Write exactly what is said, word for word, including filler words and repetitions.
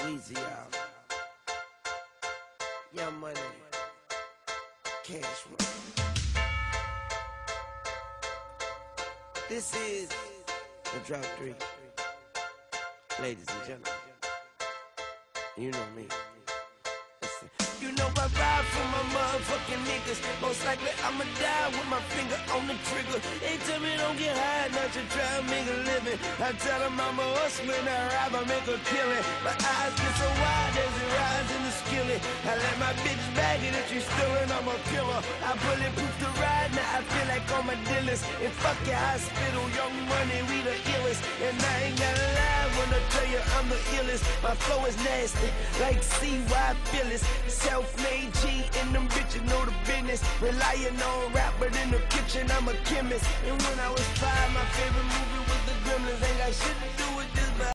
Weezy out. Young Money. Cash Money. This is the Drop Three. Ladies and gentlemen, you know me. Listen. You know I ride for my motherfucking niggas. Most likely I'ma die with my finger on the trigger. They tell me don't get high, not to try to make a living. I tell them I'm a hustler and I ride, I make a killing. My eyes get so wide as it rides in the skillet. I let my bitch bag it if she's stealing, I'm a killer. I bulletproof the ride, now I feel like I'm a dealers. And fuck your hospital, Young Money, we the illest. And I ain't gotta lie when I tell you I'm the illest. My flow is nasty, like C Y Phyllis. Self-made G and them bitches know the business. Relying on rap, but in the kitchen I'm a chemist. And when I was five, my favorite movie was The Gremlins. Ain't got shit to do with